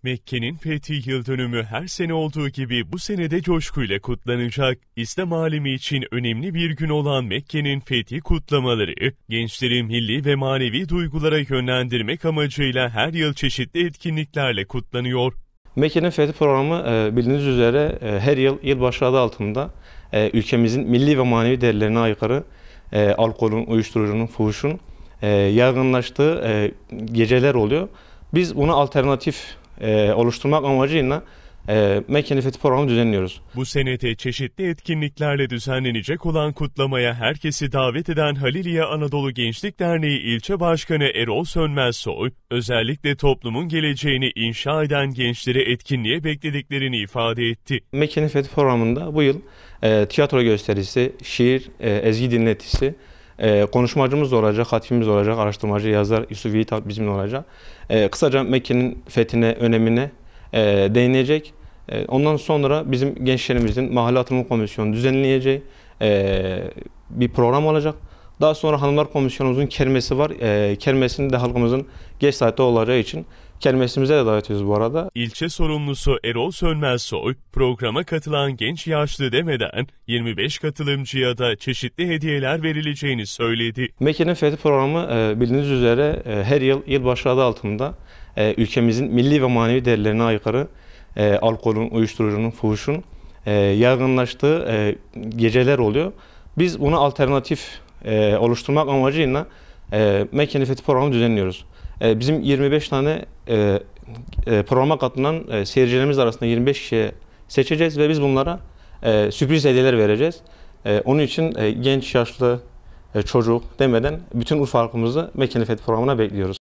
Mekke'nin fethi yıl dönümü her sene olduğu gibi bu sene de coşkuyla kutlanacak. İslam alemi için önemli bir gün olan Mekke'nin fethi kutlamaları, gençleri milli ve manevi duygulara yönlendirmek amacıyla her yıl çeşitli etkinliklerle kutlanıyor. Mekke'nin fethi programı bildiğiniz üzere her yıl yılbaşı adı altında ülkemizin milli ve manevi değerlerine aykırı alkolün, uyuşturucunun, fuhuşun yaygınlaştığı geceler oluyor. Biz buna alternatif oluşturmak amacıyla Mekke'nin fethi programı düzenliyoruz. Bu senede çeşitli etkinliklerle düzenlenecek olan kutlamaya herkesi davet eden Haliliye Anadolu Gençlik Derneği İlçe Başkanı Erol Sönmezsoy, özellikle toplumun geleceğini inşa eden gençleri etkinliğe beklediklerini ifade etti. Mekke'nin fethi programında bu yıl tiyatro gösterisi, şiir, ezgi dinletisi, konuşmacımız olacak, hatibimiz olacak, araştırmacı, yazar Yusuf Yiğit bizimle olacak. Kısaca Mekke'nin fethine, önemine değinecek. Ondan sonra bizim gençlerimizin mahalle atılım komisyonu düzenleyeceği bir program olacak. Daha sonra hanımlar komisyonumuzun kermesi var. Kermesinin de halkımızın geç saatte olacağı için kermesimize de davet ediyoruz bu arada. İlçe sorumlusu Erol Sönmezsoy, programa katılan genç yaşlı demeden 25 katılımcıya da çeşitli hediyeler verileceğini söyledi. Mekke'nin fethi programı bildiğiniz üzere her yıl yılbaşı adı altında ülkemizin milli ve manevi değerlerine aykırı alkolün, uyuşturucunun, fuhuşun yaygınlaştığı geceler oluyor. Biz buna alternatif oluşturmak amacıyla Mekke'nin fethi programı düzenliyoruz. Bizim 25 tane programa katılan seyircilerimiz arasında 25 kişiye seçeceğiz ve biz bunlara sürpriz hediyeler vereceğiz. Onun için genç, yaşlı, çocuk demeden bütün Urfa halkımızı Mekke'nin fethi programına bekliyoruz.